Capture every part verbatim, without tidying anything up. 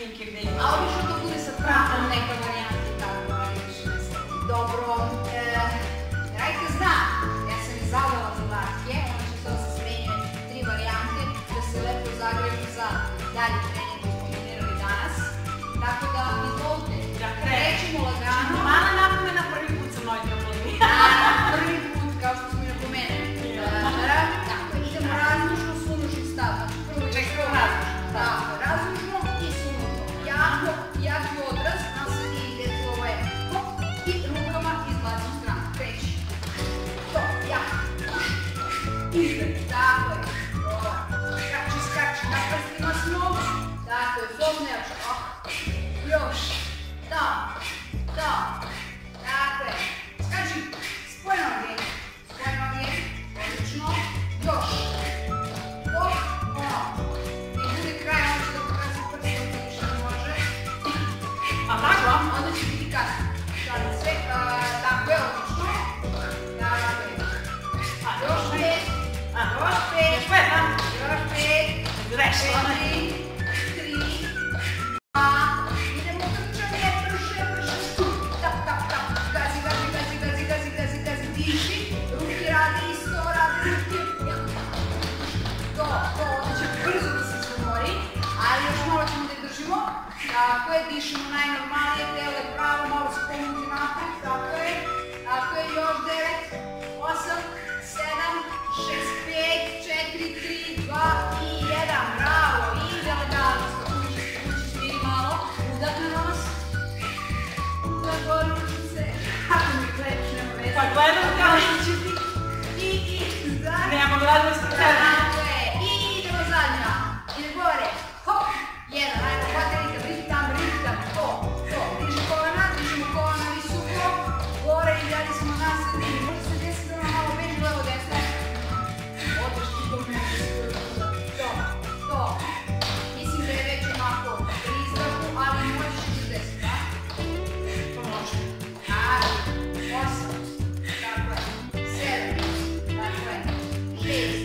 šminke gde ima. A obično to bude sa trakom neka varijanta i tako, ali više ne znam. Dobro, Rajka zna, ja sam i zadala zadatke, ona će to se smenjuje tri varijante da se lepo zagreju za dalje trening koji smo trenirali danas. Tako da, izvolite, krećemo lagano. Mala napomena, prvi put sa moj trampolini. Prvi put, kao što smo i napomenuli. Tako, idemo razlučno, sunušni stav. Čekaj, razlučno. Tako, razlučno i sunušno. Jako, jaki odraz, nam se nije ide ovo je hop i rukama izbacimo stranu. Kreći. To, jako. Izdaj, tako je. Skači, skači, na prstima smo. Tako je, zobnjača. Još. Tamo, tamo. Tako je. Skači, spoj noge. Spoj noge. Odlično. Još. Dok, ono. I bude kraj, ono će da pokazati prstom, da više ne može. A tako? Onda će biti kasno. Šalim sve. Tako je, odlično. Tako je. Još pet. Još pet. Još pet, a? Još pet. Grešno. Četiri. Tri. Dva. Idemo trčanje. Brže, brže. Tap, tap, tap. Gazi, gazi, gazi, gazi, gazi, gazi, gazi. Diši. Ruke rade isto, rade ruke. To, to, onda će brzo da se izumori. Ali još malo ćemo da je držimo. Tako je, dišimo najnormalnije, telo je pravo, malo se pomuti napred. Tako je. Tako je, još devet, osam, sedam, šest, pet, četiri, tri, dva i jedan. Bravo, ide lagano. Ući, ući, smiri malo. Udah na nos. Udah gore, uči se. Kako mi gledaš, nema veze. Pa gledam kao što će ti. I, i, zdrav. Nemo gledamo s tebe. Tako je. I idemo zadnja. Ide gore. Hop. Jedan, ajmo, hvaterite, ritam, ritam. To, to. Diži kolena, dižimo kolena visoko. Gore i dalje smo na sredini. Može se desiti da nam malo već levo desno. Odeš ti to mi može se to, to. Mislim da je već onako pri izdahu, ali možeš i se desiti, da? To može. Ajde, osam, tako je, sedam, tako je, šest,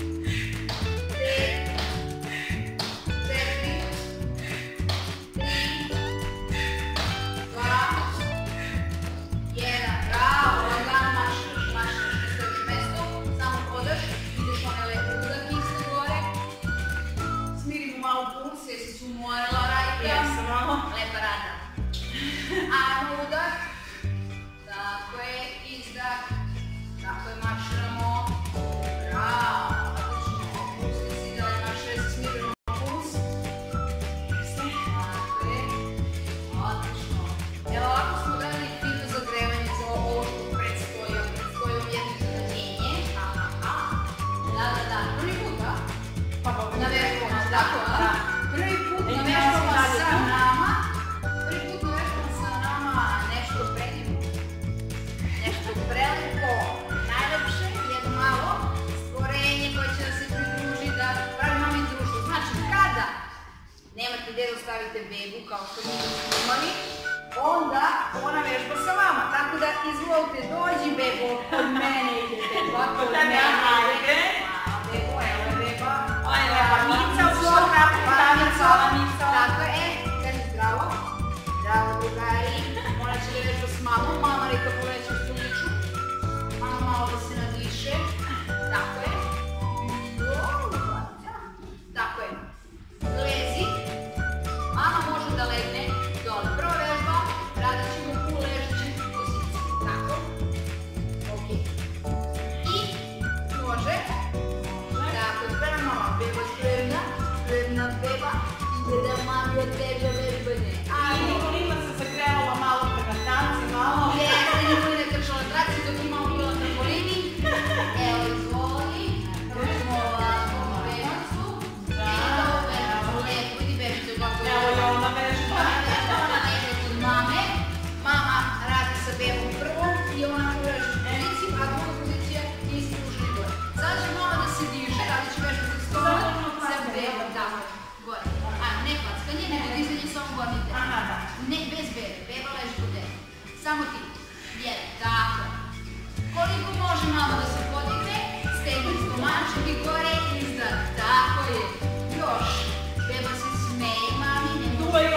pet, četiri, tri, dva, jedan, bravo, lagano maširaš, maširaš, ne stojiš mesto, samo hodaš, ideš one lepe udahke isto gore, smirimo malo puls, jesi se umorila, Rajka? Jesam malo. Lepa rada. Ajmo udah. Tako je, izdah. Tako je, marširamo. Bravo, odlično. Pusti si da li maršire se smirimo puls. Tako je. Odlično. Evo ovako smo dali fino zagrevanje za ovo što predstoji, predstoji jedno iznenađenje. Aha. Da, da, da. Prvi put, a? Pa dobro. Na vežbama, tako, a? Da. Prvi put I na ja sam vežbama dalje sa tu. nama. Prvi put na vežbama sa nama nešto predivno. Nešto prelepo, najlepše, jedno malo stvorenje koje će da se pridruži, da pravi mami društvo. Znači, kada nemate gde da stavite bebu, kao što mi smo imali, onda ona vežba sa vama. Tako da izvolite, dođi bebo, kod mene ide beba, kod mene ide. Hvala bebo, evo je beba. Ovo je lepa Mica, ušla u krapu, Mica, Mica. Tako je, e, kaži zdravo. Zdravo, drugari. Morat će da vežba s mamom, mama reka poveća studiću. Mama malo da se nadiše. Tako je. Tako je. Lezi. Mama može da legne dole. Prva vežba, radit ćemo u ležećoj poziciji. Tako. Ok. I može. Tako, spremna mama, beba spremna. Spremna beba. Ide da mami od tebe vežbanje. I Nikolina se zagrevala malo prema tanci, malo. Jeste, Nikolina je trčala traci dok je mama bila na trampolini. Evo, izvoli. Uzmo ovako bebicu. I ovo bebicu. Lepo, idi bebicu kako je. Evo je ona vežba. Ona leže kod mame. Mama radi sa bebom prvom i ona u ležeću poziciju, a druga pozicija je ispruženi gore. Sada će mama da se diže, radit će vežbu za stomak, sa bebom, tako, gore. A ne klackanje, nego dizanje samo gornji deo. Aha, da. Ne, bez bebe, beba leži kod tebe. Samo ti. Jedan, tako. Koliko može mama da se podigne, stegni stomačak i gore, izdah. Tako je. Još. Beba se smeje mami, ne Duvaj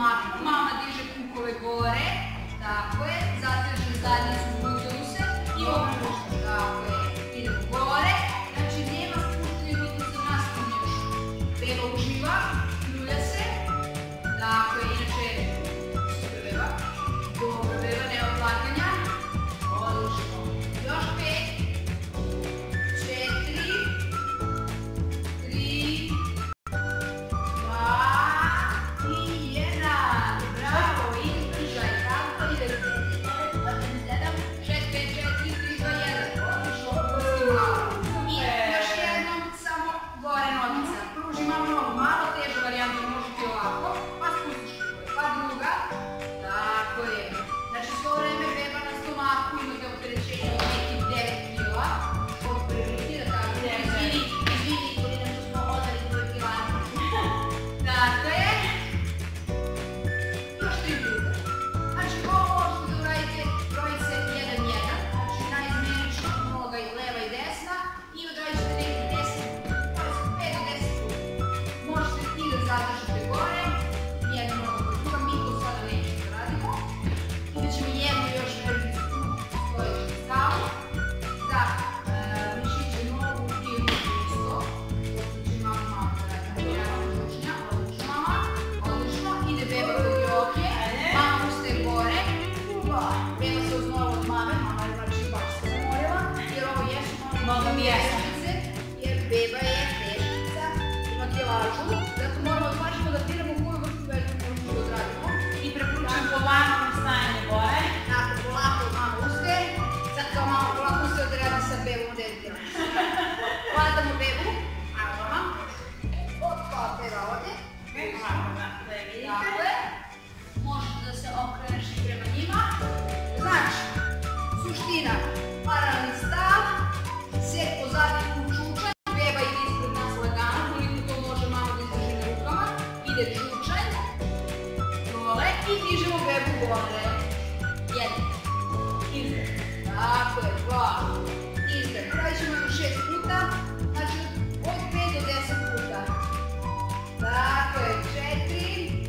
stomaku, mama diže kukove gore, tako je, zateže zadnjicu, buđaju se i opušta, tako je, idemo gore, znači nema spuštanja, bitno se nastavlja još. Beba uživa, ljulja se, tako je, inače, super beba, dobro beba, nema plakanja, odlično, još pet, četiri, tri, dva i jedan, bravo, izdržaj, tako ide, sedam, šest, pet, četiri, tri, dva, jedan, odlično, opusti glavu. I još jednom, samo gore nogica, pruži malo nogu, malo teža varijanta, možete ovako, pa spustiš gore, pa druga, tako je. Znači, svo vreme beba na stomaku, imate opterećenje od nekih devet kila, od prilike, da tako je, izvini, izvini, Kolina, što smo odali tvoj kilani. Tako je. Još tri puta. Znači, ovo možete da uradite brojice jedan jedan, znači najizmenično noga i leva i desna i odradit ćete nekih deset, pet do deset puta. Možete i da zadržite gore, jedna noga kod druga, mi to sada nećemo da radimo. Imat ćemo jednu još vežbicu u stojeću stavu, za mišiće nogu i ruku isto. Znači, malo malo da radimo, ja vam počinja, odlično mama, odlično, ide beba kod joke, mama ustaje gore, beba se uznova od mame, mama je znači baš se zamorila, jer ovo jesu malo vežbice, jer beba je teškica, ima kilažu, zato moramo da pažimo da biramo koju vrstu vežbe možemo da odradimo. I preporučujem polako stajanje gore. Tako, polako mama ustaje, sad kao mama polako ustaje da radi sa bebom dedinom. Hladamo bebu, ajmo mama, opa, beba ovdje. Da je vidite. Tako je. Možeš da se okreneš i prema njima. Znači, suština, paralelni stav, set pozadnji u čučanj, beba ide ispred nas lagano, koliko to može mama da izdrži na rukama, ide čučanj, dole i dižemo bebu gore. Jedan. Izdeh. Tako je, dva. Izdeh. Radit ćemo do šest puta, znači od pet do deset puta. Tako je, četiri,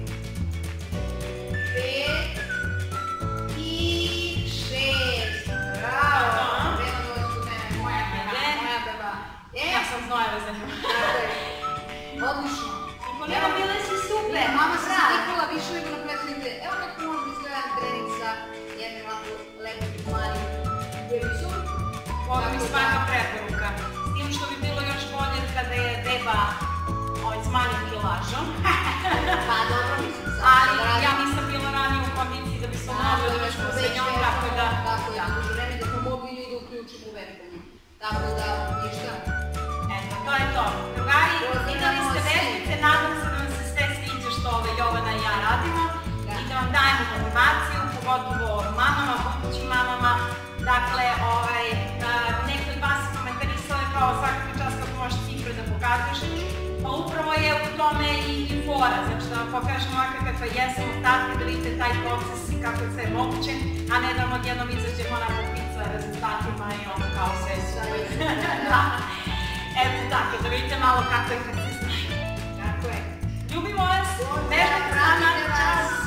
pet i šest. Bravo. Beba dođe kod mene, moja beba, moja beba. Ja sam znojeva za nju. Tako je. Odlično. Evo, bile si super. Mama se zadikula više nego na prethodnite. Evo kako može da izgleda trening sa jednim ovako lepim malim bebicom. Ovo mi svaka preporuka. S tim što bi bilo još bolje kada je beba s manjim kilažom. Pa dobro, mislim sad. Ali ja nisam bila ranije u kondiciji da bi smo mogli da već sa njom, tako da... Tako je, duže vreme da smo mogli i da uključimo u vežbanju. Tako da, ništa. Eto, to je to. Drugari, videli ste vežbice, nadam se da vam se sve sviđa što ove Jovana i ja radimo i da vam dajemo motivaciju, pogotovo mamama, budućim mamama. Dakle, neko od vas je komentarisao je kao svakako čas kako možeš cifre da pokažeš. Pa upravo je u tome i fora, znači da vam pokažem ovakve kakva jesam od tatke, da vidite taj proces i kako je sve moguće, a ne da vam odjednom izađemo onako pica rezultatima i ono kao sve svoje. Eto tako, da vidite malo kako je kad se znaju. Tako je. Ljubimo vas, vežbate s nama, čas!